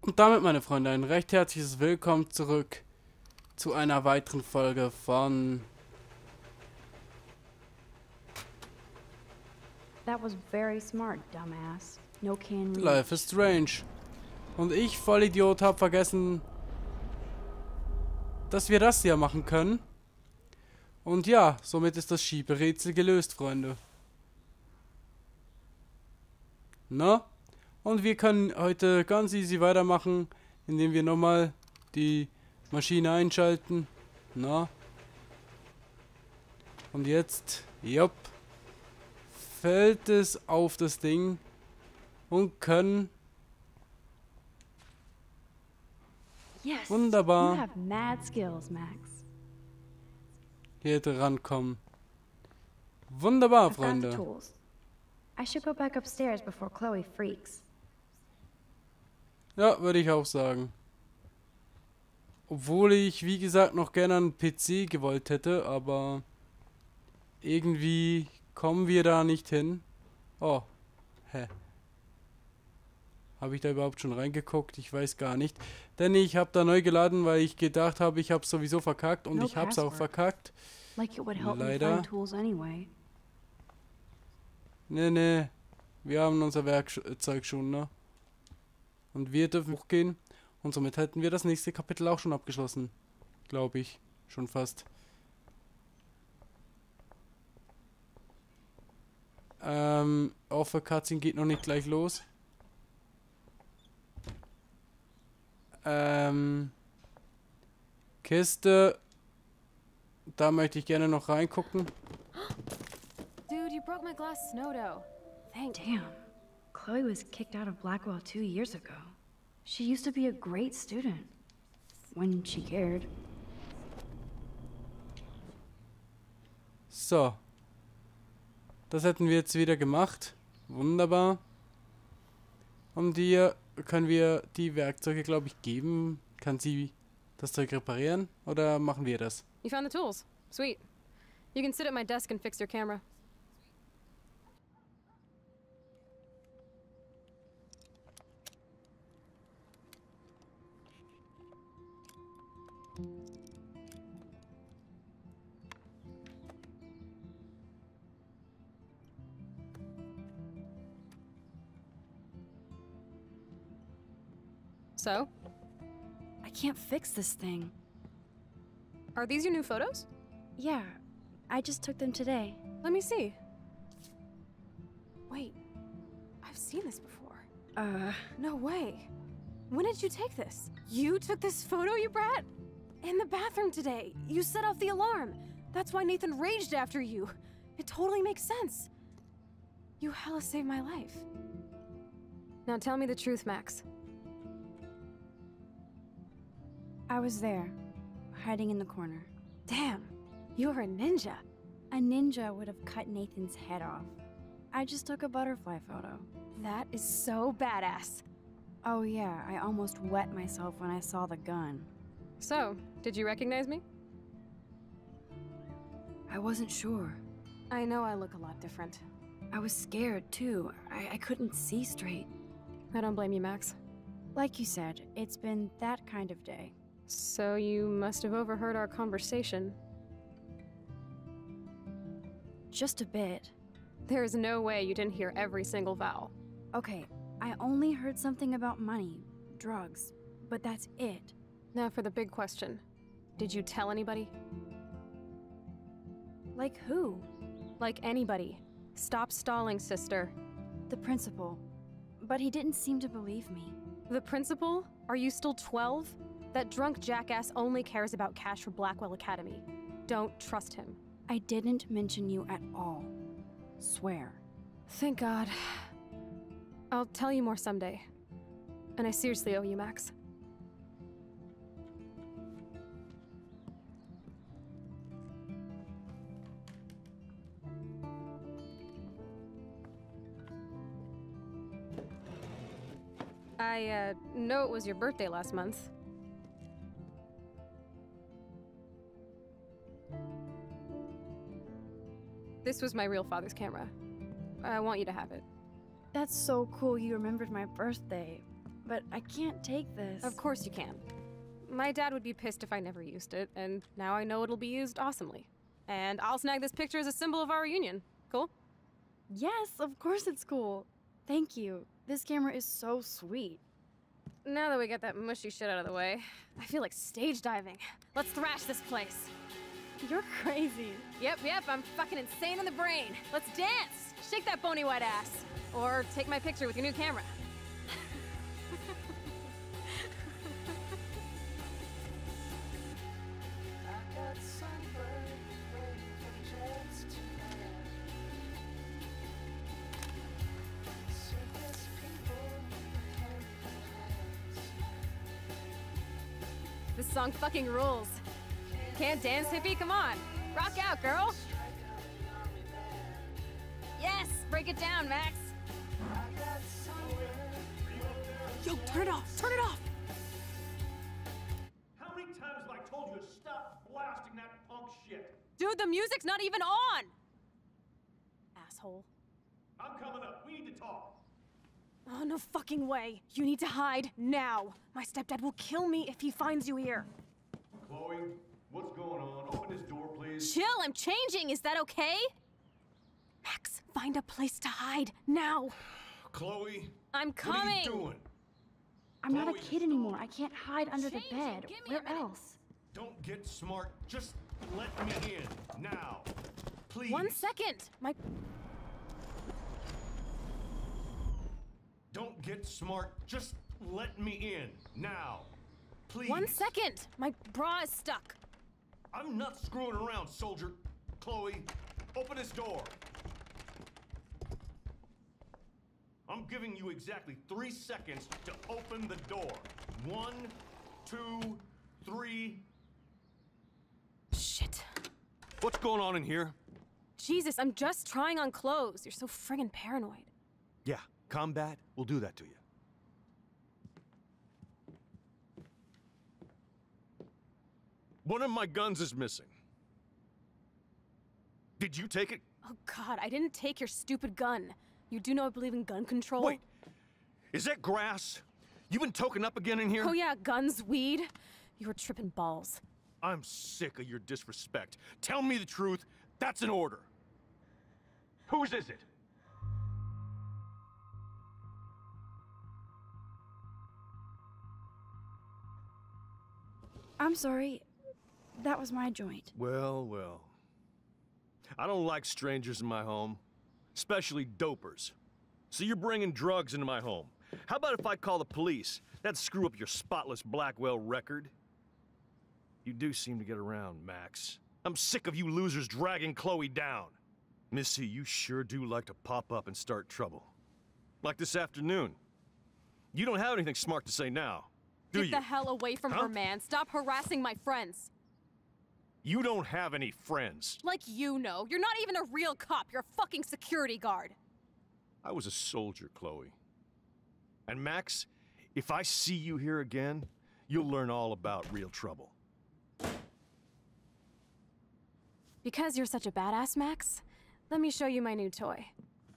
Und damit, meine Freunde, ein recht herzliches Willkommen zurück zu einer weiteren Folge von That was very smart, dumbass. No can reach. Life is Strange. Und ich, Vollidiot, habe vergessen, dass wir das hier machen können. Und ja, somit ist das Schieberätsel gelöst, Freunde. Na? Und wir können heute ganz easy weitermachen, indem wir nochmal die Maschine einschalten. Na? Und jetzt, jupp, fällt es auf das Ding und können Yes. wunderbar You have mad skills, Max. hier dran kommen. Wunderbar, I found the Freunde. tools. I should go back upstairs before Chloe freaks. Ja, würde ich auch sagen. Obwohl ich, wie gesagt, noch gerne einen PC gewollt hätte, aber irgendwie kommen wir da nicht hin. Oh, hä? Habe ich da überhaupt schon reingeguckt? Ich weiß gar nicht. Denn ich habe da neu geladen, weil ich gedacht habe, ich habe es sowieso verkackt und No ich habe es auch password. verkackt. Like it would help me Leider. find tools anyway. Nee, wir haben unser Werkzeug schon, ne? Und wir dürfen hochgehen. Und somit hätten wir das nächste Kapitel auch schon abgeschlossen. Glaube ich. Schon fast. Offer Cutscene geht noch nicht gleich los. Kiste. Da möchte ich gerne noch reingucken. Dude, you broke my glass snow dough. Thanks. Damn. Chloe was kicked out of Blackwell 2 years ago. She used to be a great student. When she cared. So. Das hätten wir jetzt wieder gemacht. Wunderbar. Und hier können wir die Werkzeuge, glaube ich, geben. Kann sie das Zeug reparieren? Oder machen wir das? You found the tools. Sweet. You can sit at my desk and fix your camera. So, I can't fix this thing. are these your new photos? Yeah, I just took them today. Let me see. Wait, I've seen this before. No way. When did you take this? You took this photo, you brat? In the bathroom today. You set off the alarm. That's why Nathan raged after you. It totally makes sense. You hella saved my life. Now tell me the truth, Max. I was there, hiding in the corner. Damn, you're a ninja. A ninja would have cut Nathan's head off. I just took a butterfly photo. That is so badass. Oh yeah, I almost wet myself when I saw the gun. So, did you recognize me? I wasn't sure. I know I look a lot different. I was scared too. I couldn't see straight. I don't blame you, Max. Like you said, it's been that kind of day. So you must have overheard our conversation. Just a bit. There is no way you didn't hear every single vowel. Okay, I only heard something about money, drugs, but that's it. Now for the big question. Did you tell anybody? Like who? Like anybody. Stop stalling, sister. The principal. But he didn't seem to believe me. The principal? Are you still 12? That drunk jackass only cares about cash for Blackwell Academy. Don't trust him. I didn't mention you at all. Swear. Thank God. I'll tell you more someday. And I seriously owe you, Max. I know it was your birthday last month. This was my real father's camera. I want you to have it. That's so cool you remembered my birthday. but I can't take this. Of course you can. My dad would be pissed if I never used it, and now I know it'll be used awesomely. And I'll snag this picture as a symbol of our reunion. Cool? Yes, of course it's cool. Thank you. This camera is so sweet. Now that we got that mushy shit out of the way, I feel like stage diving. Let's thrash this place. You're crazy. Yep, I'm fucking insane in the brain. Let's dance! Shake that bony white ass. Or take my picture with your new camera. This song fucking rules. Can't dance, hippie? Come on. Rock out, girl. Yes, break it down, Max. Yo, turn it off. Turn it off. How many times have I told you to stop blasting that punk shit? Dude, the music's not even on. Asshole. I'm coming up. We need to talk. Oh, no fucking way. You need to hide now. My stepdad will kill me if he finds you here. Chloe, what's going on? Open this door, please. Chill, I'm changing. Is that okay? Max, find a place to hide now. Chloe, I'm coming. what are you doing? I'm not a Chloe, kid anymore. I can't hide under the Changing. bed. Give me a Where minute. else? Don't get smart. Just let me in now. Please. 1 second. Don't get smart. Just let me in now. Please. 1 second. My bra is stuck. I'm not screwing around, soldier. Chloe, open this door. I'm giving you exactly 3 seconds to open the door. 1, 2, 3. Shit. What's going on in here? Jesus, I'm just trying on clothes. You're so friggin' paranoid. Yeah, combat will do that to you. One of my guns is missing. Did you take it? Oh God, I didn't take your stupid gun. You do know I believe in gun control? Wait, is that grass? You been toking up again in here? Oh yeah, guns, weed. You were tripping balls. I'm sick of your disrespect. Tell me the truth. That's an order. Whose is it? I'm sorry. That was my joint. Well, well. I don't like strangers in my home, especially dopers. So you're bringing drugs into my home. How about if I call the police? That'd screw up your spotless Blackwell record. You do seem to get around, Max. I'm sick of you losers dragging Chloe down. Missy, you sure do like to pop up and start trouble. Like this afternoon. You don't have anything smart to say now, do you? Get the hell away from her, man. Stop harassing my friends. You don't have any friends. Like you know. You're not even a real cop. You're a fucking security guard. I was a soldier, Chloe. And Max, if I see you here again, you'll learn all about real trouble. Because you're such a badass, Max, let me show you my new toy.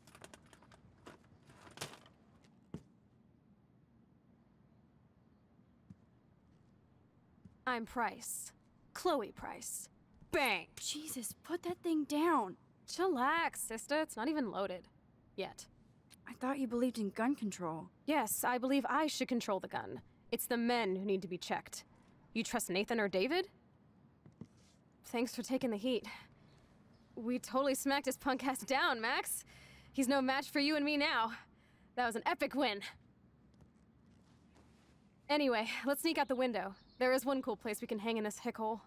I'm Price. Chloe Price. Bang! Jesus, put that thing down. Chillax, sister. It's not even loaded. Yet. I thought you believed in gun control. Yes, I believe I should control the gun. It's the men who need to be checked. You trust Nathan or David? Thanks for taking the heat. We totally smacked his punk ass down, Max. He's no match for you and me now. That was an epic win. Anyway, let's sneak out the window. There is one cool place we can hang in this hickhole.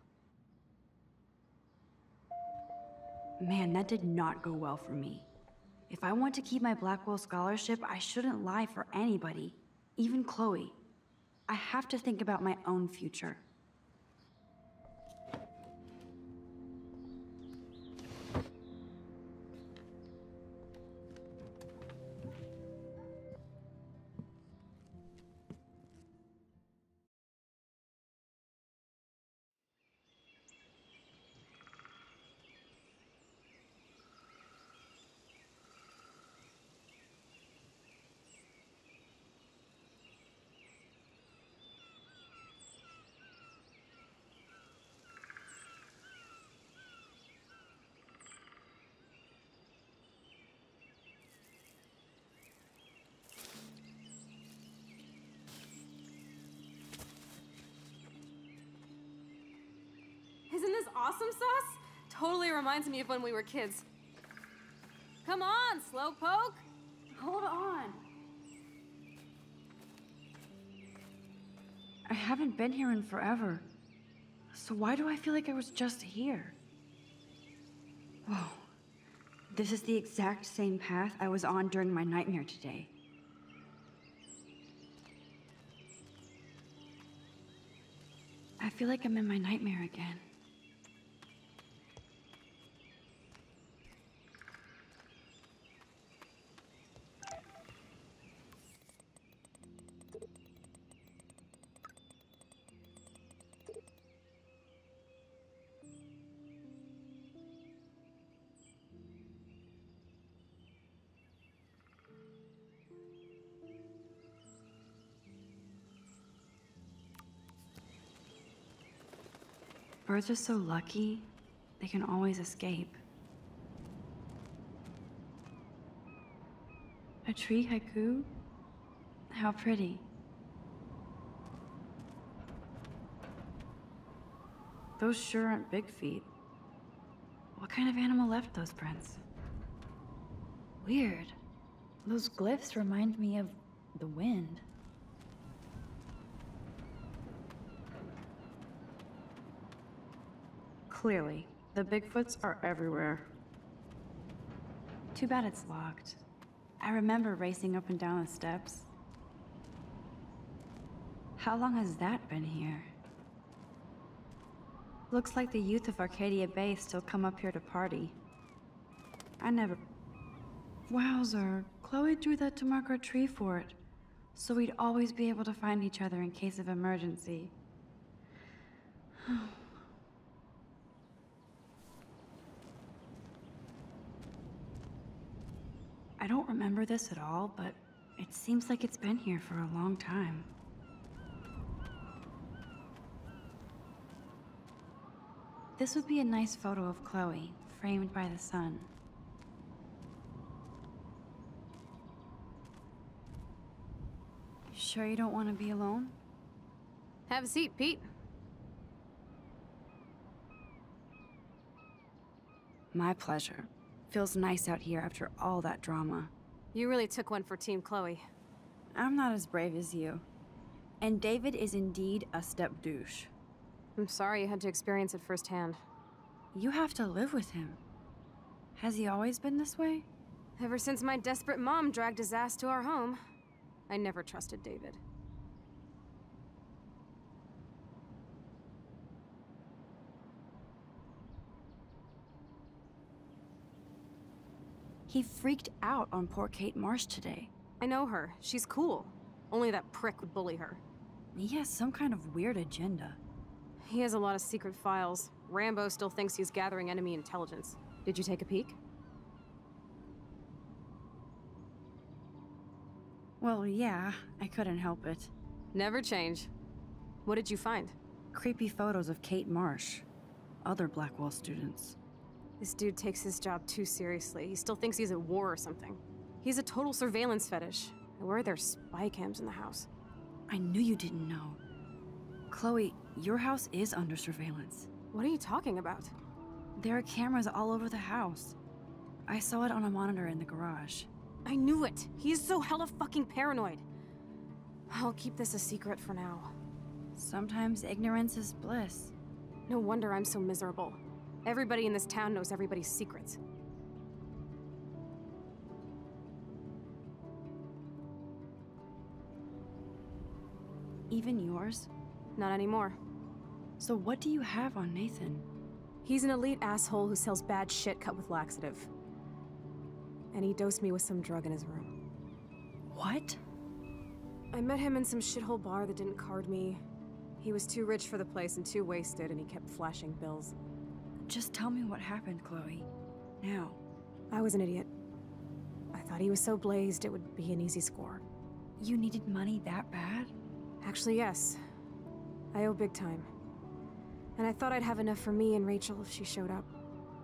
Man, that did not go well for me. If I want to keep my Blackwell scholarship, I shouldn't lie for anybody, even Chloe. I have to think about my own future. awesome sauce? Totally reminds me of when we were kids. Come on, Slowpoke! Hold on. I haven't been here in forever. So why do I feel like I was just here? Whoa. This is the exact same path I was on during my nightmare today. I feel like I'm in my nightmare again. Birds are so lucky, they can always escape. A tree haiku? How pretty. Those sure aren't big feet. What kind of animal left those prints? Weird. Those glyphs remind me of the wind. Clearly, the Bigfoots are everywhere. Too bad it's locked. I remember racing up and down the steps. How long has that been here? Looks like the youth of Arcadia Bay still come up here to party. I never... Wowzer, Chloe drew that to mark our tree fort, so we'd always be able to find each other in case of emergency. I don't remember this at all, but it seems like it's been here for a long time. This would be a nice photo of Chloe, framed by the sun. Sure you don't want to be alone? Have a seat, Pete. My pleasure. Feels nice out here after all that drama. You really took one for Team Chloe. I'm not as brave as you. And David is indeed a step douche. I'm sorry you had to experience it firsthand. You have to live with him. Has he always been this way? Ever since my desperate mom dragged his ass to our home, I never trusted David. He freaked out on poor Kate Marsh today. I know her. She's cool. Only that prick would bully her. He has some kind of weird agenda. He has a lot of secret files. Rambo still thinks he's gathering enemy intelligence. Did you take a peek? Well, yeah, I couldn't help it. Never change. What did you find? Creepy photos of Kate Marsh. Other Blackwell students. This dude takes his job too seriously. He still thinks he's at war or something. He's a total surveillance fetish. Where are there spy cams in the house? I knew you didn't know. Chloe, your house is under surveillance. What are you talking about? There are cameras all over the house. I saw it on a monitor in the garage. I knew it! He is so hella fucking paranoid. I'll keep this a secret for now. Sometimes ignorance is bliss. No wonder I'm so miserable. Everybody in this town knows everybody's secrets. Even yours? Not anymore. So what do you have on Nathan? He's an elite asshole who sells bad shit cut with laxative. And he dosed me with some drug in his room. What? I met him in some shithole bar that didn't card me. He was too rich for the place and too wasted, and he kept flashing bills. Just tell me what happened, Chloe. Now. I was an idiot. I thought he was so blazed it would be an easy score. You needed money that bad? Actually, yes. I owe big time. And I thought I'd have enough for me and Rachel if she showed up.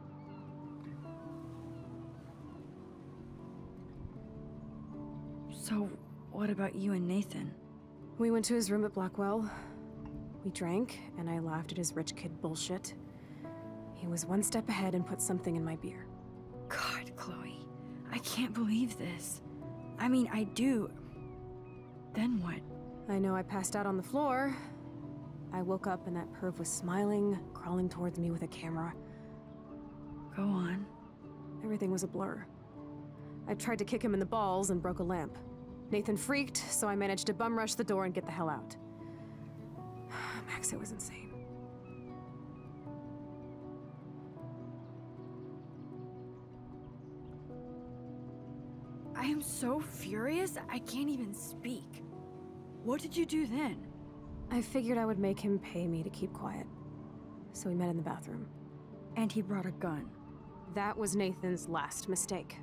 So, what about you and Nathan? We went to his room at Blackwell. We drank, and I laughed at his rich kid bullshit. He was one step ahead and put something in my beer. God, Chloe. I can't believe this. I mean, I do. Then what? I know I passed out on the floor. I woke up and that perv was smiling, crawling towards me with a camera. Go on. Everything was a blur. I tried to kick him in the balls and broke a lamp. Nathan freaked, so I managed to bum rush the door and get the hell out. Max, it was insane. I am so furious, I can't even speak. What did you do then? I figured I would make him pay me to keep quiet. So we met in the bathroom. And he brought a gun. That was Nathan's last mistake.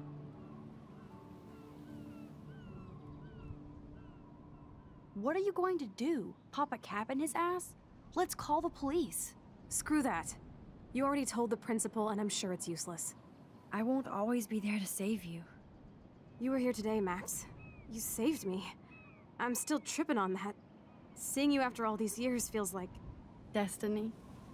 What are you going to do? Pop a cap in his ass? Let's call the police. Screw that. You already told the principal, and I'm sure it's useless. I won't always be there to save you. You were here today, Max. You saved me. I'm still tripping on that. Seeing you after all these years feels like... Destiny.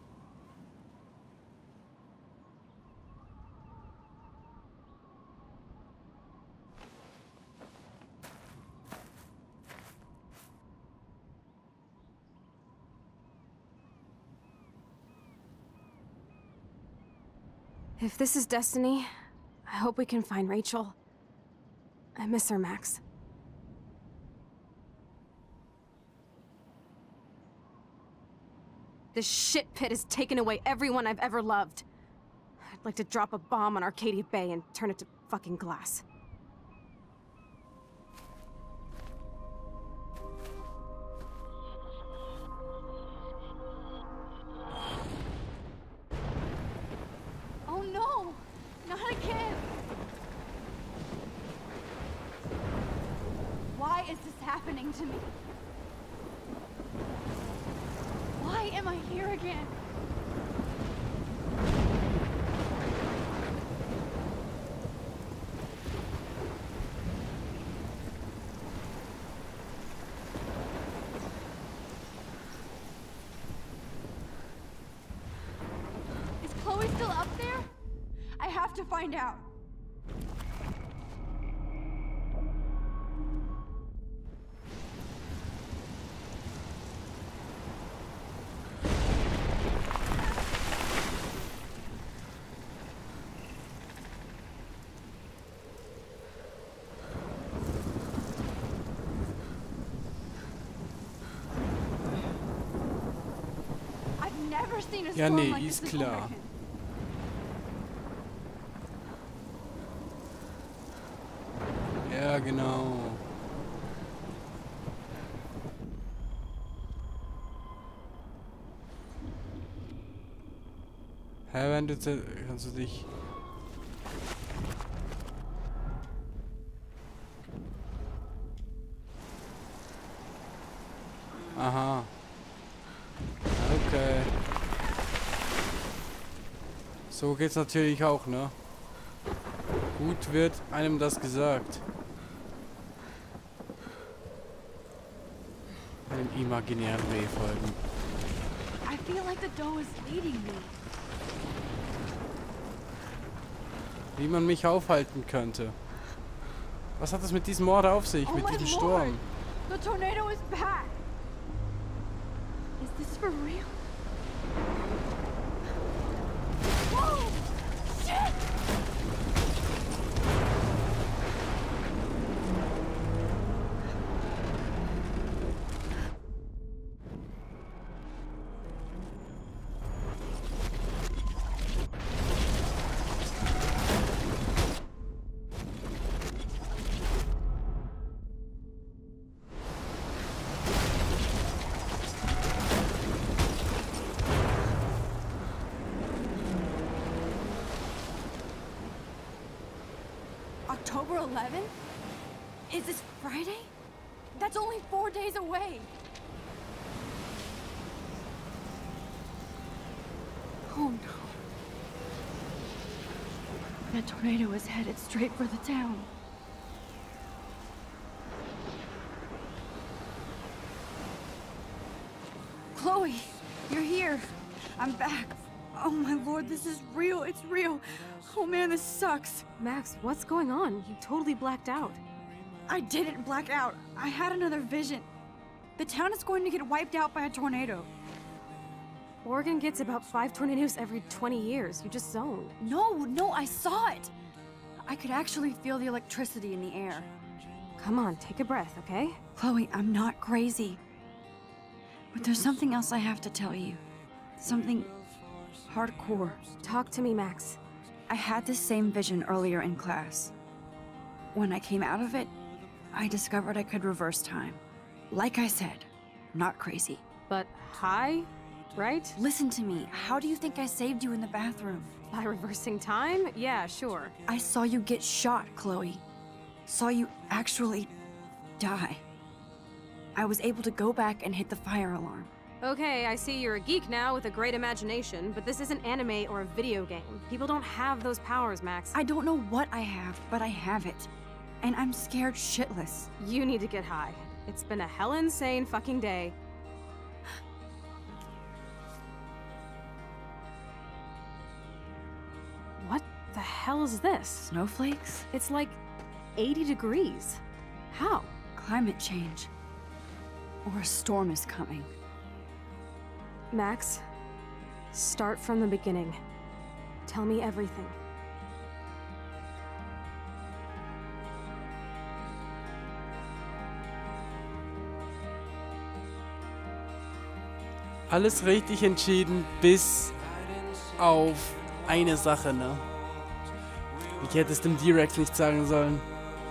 If this is destiny, I hope we can find Rachel. I miss her, Max. This shit pit has taken away everyone I've ever loved. I'd like to drop a bomb on Arcadia Bay and turn it to fucking glass. Oh no! Not again! Why is this happening to me? Why am I here again? Is Chloe still up there? I have to find out. Never seen a Ja, storm nee, like ist this klar. before. Ja, genau. Hä, wenn du kannst du dich... Aha. Okay. So geht's natürlich auch, ne? Gut wird einem das gesagt. Einem imaginären Weh folgen. I feel like the dough is leading me. Wie man mich aufhalten könnte. Was hat das mit diesem Mord auf sich, mit my diesem lord! Sturm? The tornado is back! Is this for real? Whoa! Shit! October 11th? Is this Friday? That's only 4 days away. Oh no. That tornado is headed straight for the town. Chloe, you're here. I'm back. Oh my lord, this is real. It's real. Oh man, this sucks. Max, what's going on? You totally blacked out. I didn't black out. I had another vision. The town is going to get wiped out by a tornado. Oregon gets about 5 tornadoes every 20 years. You just zoned. No, I saw it. I could actually feel the electricity in the air. Come on, take a breath, okay? Chloe, I'm not crazy. But there's something else I have to tell you. Something hardcore. Talk to me, Max. I had this same vision earlier in class. When I came out of it, I discovered I could reverse time. Like I said, I'm not crazy. But high, right? Listen to me. How do you think I saved you in the bathroom? By reversing time? Yeah, sure. I saw you get shot, Chloe. Saw you actually die. I was able to go back and hit the fire alarm. Okay, I see you're a geek now with a great imagination, but this isn't anime or a video game. People don't have those powers, Max. I don't know what I have, but I have it. And I'm scared shitless. You need to get high. It's been a hell insane fucking day. What the hell is this? Snowflakes? It's like 80 degrees. How? Climate change. Or a storm is coming. Max, start from the beginning. Tell me everything. Alles richtig entschieden, bis auf eine Sache, ne? Ich hätte es dem D-Rex nicht sagen sollen.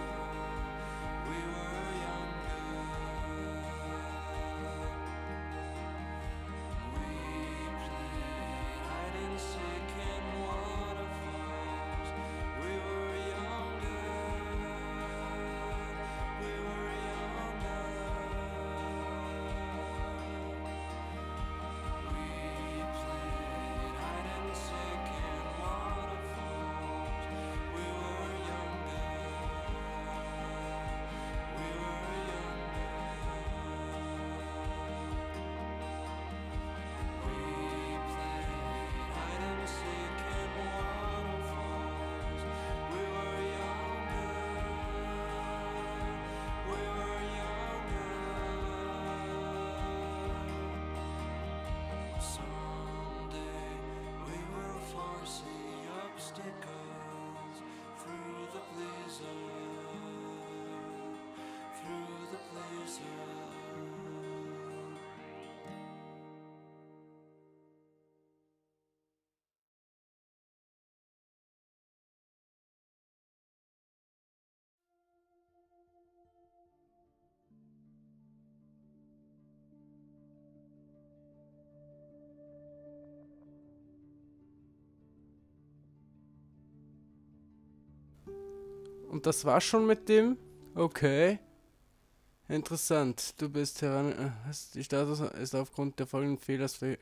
Und das war's schon mit dem? Okay. Interessant. Du bist heran... Die Status ist aufgrund der folgenden Fehlers für...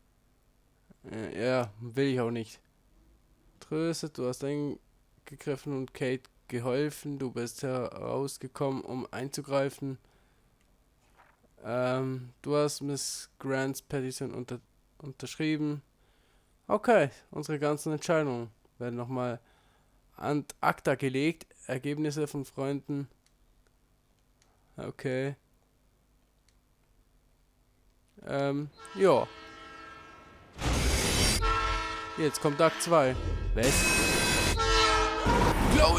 ja, will ich auch nicht. Tröstet, du hast eingegriffen und Kate geholfen. Du bist herausgekommen, um einzugreifen. Du hast Miss Grants Petition unterschrieben. Okay, unsere ganzen Entscheidungen werden nochmal an Acta gelegt. Ergebnisse von Freunden. Okay. Ja. Jetzt kommt Akt 2. Was? Chloe!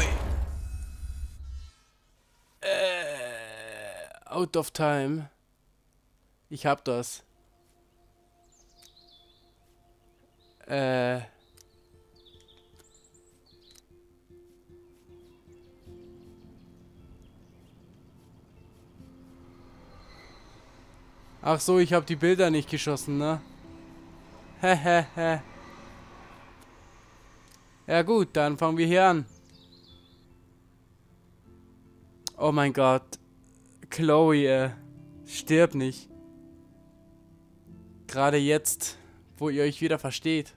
Out of time. Ich hab das. Ach so, ich habe die Bilder nicht geschossen, ne? Hehehe. Ja gut, dann fangen wir hier an. Oh mein Gott. Chloe, stirb nicht. Gerade jetzt, wo ihr euch wieder versteht.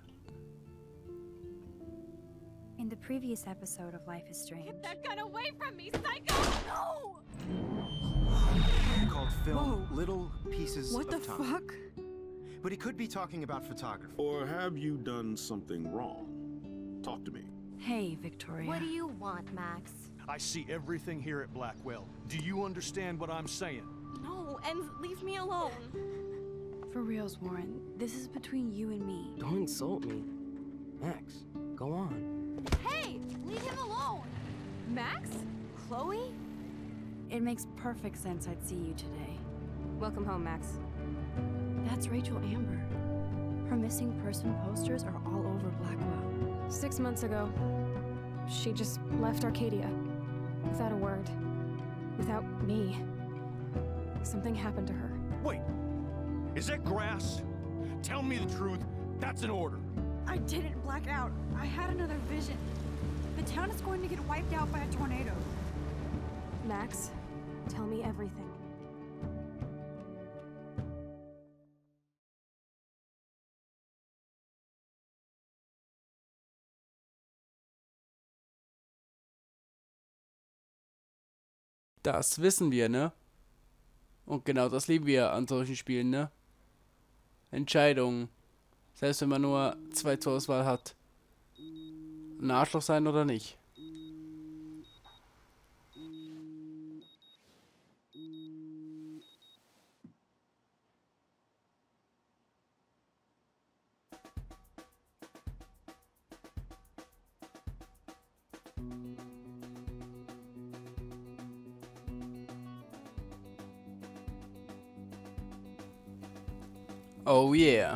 In the previous episode of Life is Strange. Get that gun away from me, psycho! No! Called film Little Pieces What the of Time. fuck? but he could be talking about photography. Or have you done something wrong? Talk to me. Hey, Victoria. What do you want, Max? I see everything here at Blackwell. Do you understand what I'm saying? No, and leave me alone. For reals, Warren, this is between you and me. Don't insult me. Max, go on. Hey, leave him alone. Max? Chloe? It makes perfect sense I'd see you today. Welcome home, Max. That's Rachel Amber. Her missing person posters are all over Blackwell. 6 months ago, she just left Arcadia. Without a word. Without me. Something happened to her. Wait, is that grass? Tell me the truth. That's an order. I didn't black out. I had another vision. The town is going to get wiped out by a tornado. Max, tell me everything. Das wissen wir, ne? Und genau das lieben wir an solchen Spielen, ne? Entscheidungen. Selbst wenn man nur 2 zur Auswahl hat. Ein Arschloch sein oder nicht. Oh yeah.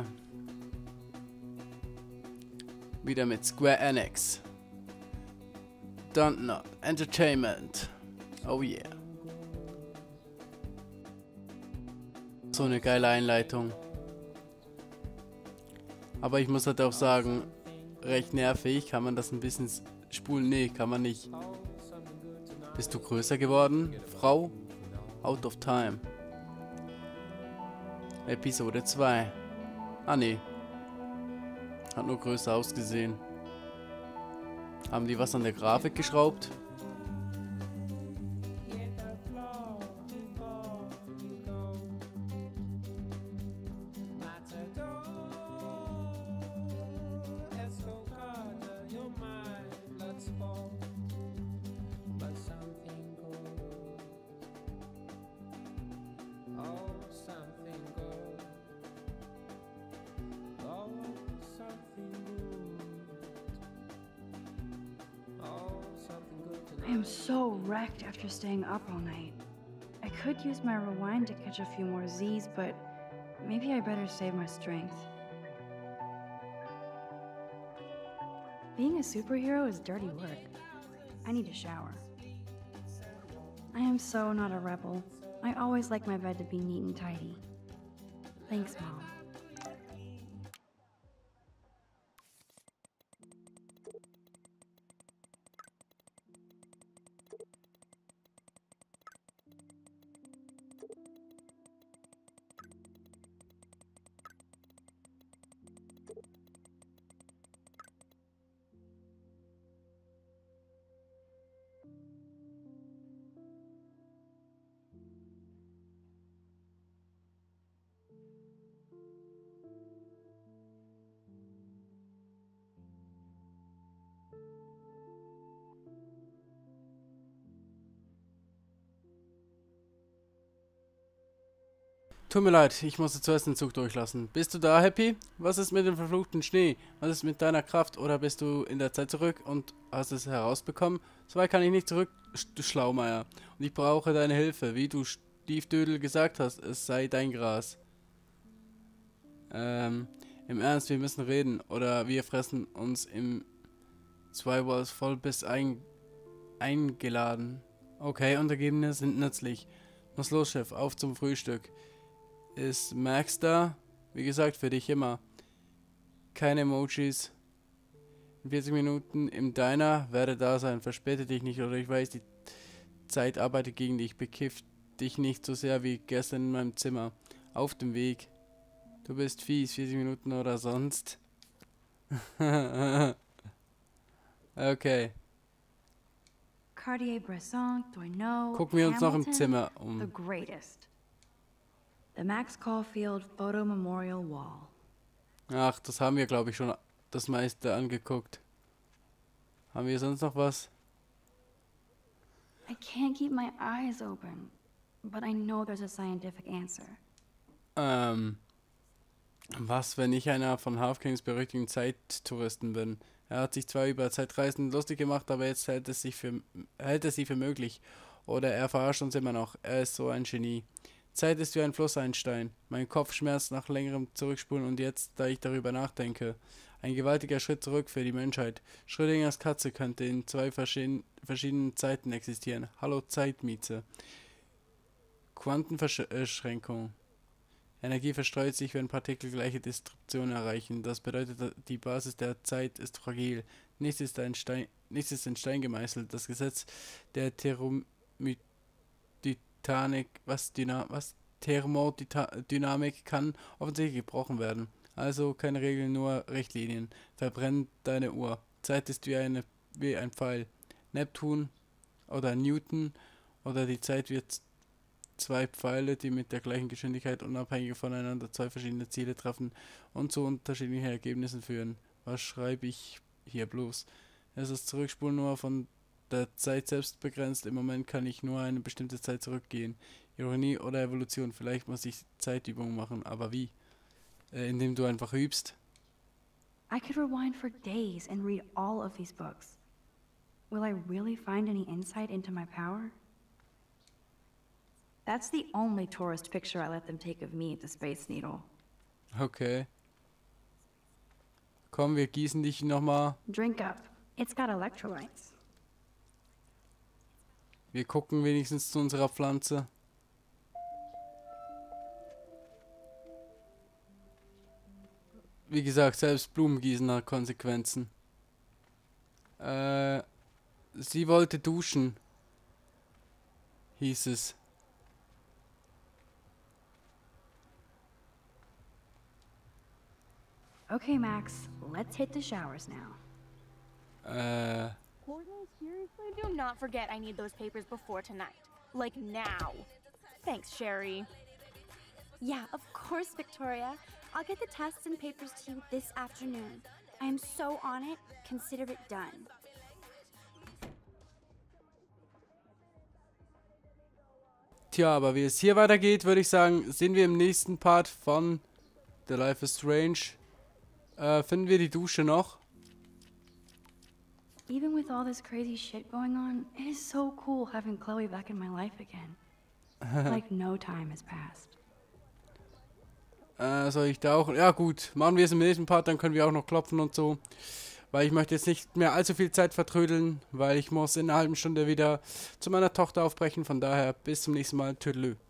Wieder mit Square Enix. Dontnod Entertainment. Oh yeah. So eine geile Einleitung. Aber ich muss halt auch sagen, recht nervig. Kann man das ein bisschen spulen? Nee, kann man nicht. Bist du größer geworden, Frau? Out of time. Episode 2. Ah ne. Hat nur größer ausgesehen. Haben die was an der Grafik geschraubt? I am so wrecked after staying up all night. I could use my rewind to catch a few more Z's, but maybe I better save my strength. Being a superhero is dirty work. I need a shower. I am so not a rebel. I always like my bed to be neat and tidy. Thanks, Mom. Tut mir leid, ich musste zuerst den Zug durchlassen. Bist du da, Happy? Was ist mit dem verfluchten Schnee? Was ist mit deiner Kraft? Oder bist du in der Zeit zurück und hast es herausbekommen? So weit kann ich nicht zurück, du Schlaumeier. Und ich brauche deine Hilfe. Wie du Stiefdödel gesagt hast, es sei dein Gras. Im Ernst, wir müssen reden. Oder wir fressen uns im 2 Walls voll bis eingeladen. Okay, Untergebene sind nützlich. Muss los, Chef, auf zum Frühstück. Ist Max da? Wie gesagt, für dich immer. Keine Emojis. In 40 Minuten im Diner werde da sein. Verspäte dich nicht, oder ich weiß, die Zeit arbeitet gegen dich. Bekifft dich nicht so sehr wie gestern in meinem Zimmer. Auf dem Weg. Du bist fies, 40 Minuten oder sonst. Okay. Cartier-Bresson, do I know? Gucken wir uns noch im Hamilton, Zimmer The um. greatest. The Max Caulfield Photo Memorial Wall. Ach, das haben wir, glaube ich, schon das meiste angeguckt. Haben wir sonst noch was? I can't keep my eyes open, but I know there's a scientific answer. Was, wenn ich einer von Halfkings berüchtigten Zeittouristen bin? Er hat sich zwar über Zeitreisen lustig gemacht, aber jetzt hält es sie für möglich. Oder er verarscht uns immer noch. Er ist so ein Genie. Zeit ist wie ein Flusseinstein. Mein Kopf schmerzt nach längerem Zurückspulen und jetzt, da ich darüber nachdenke. Ein gewaltiger Schritt zurück für die Menschheit. Schrödingers Katze könnte in zwei verschiedenen Zeiten existieren. Hallo Zeitmieze. Quantenverschränkung. Energie verstreut sich, wenn Partikel gleiche Distribution erreichen. Das bedeutet, die Basis der Zeit ist fragil. Nichts ist in Stein gemeißelt. Das Gesetz der Thermodynamik kann offensichtlich gebrochen werden. Also keine Regeln, nur Richtlinien. Verbrenn deine Uhr. Zeit ist wie ein Pfeil. Neptun oder Newton oder die Zeit wird zwei Pfeile, die mit der gleichen Geschwindigkeit unabhängig voneinander zwei verschiedene Ziele treffen und zu unterschiedlichen Ergebnissen führen. Was schreibe ich hier bloß? Es ist Zurückspulen nur von der Zeit selbst begrenzt. Im Moment kann ich nur eine bestimmte Zeit zurückgehen. Ironie oder Evolution. Vielleicht muss ich Zeitübungen machen, aber wie? Indem du einfach übst. I could rewind for days and read all of these books. Will I really find any insight into my power? That's the only tourist picture I let them take of me at the Space Needle. Okay. Komm, wir gießen dich nochmal. Drink up. It's got electrolytes. Wir gucken wenigstens zu unserer Pflanze. Wie gesagt, selbst Blumen gießen hat Konsequenzen. Sie wollte duschen. Hieß es. Okay, Max, let's hit the showers now. Courtney, seriously? Do not forget I need those papers before tonight. Like now. Thanks, Sherry. Yeah, of course, Victoria. I'll get the tests and papers to you this afternoon. I am so on it. Consider it done. Tja, aber wie es hier weitergeht, würde ich sagen, sehen wir im nächsten Part von The Life is Strange. Finden wir die Dusche noch? Even with all this crazy shit going on, it is so cool having Chloe back in my life again. Like no time has passed. Soll ich da auch? Ja gut, machen wir es im nächsten Part, dann können wir auch noch klopfen und so. Weil ich möchte jetzt nicht mehr allzu viel Zeit vertrödeln, weil ich muss in einer halben Stunde wieder zu meiner Tochter aufbrechen. Von daher bis zum nächsten Mal. Tüdelü.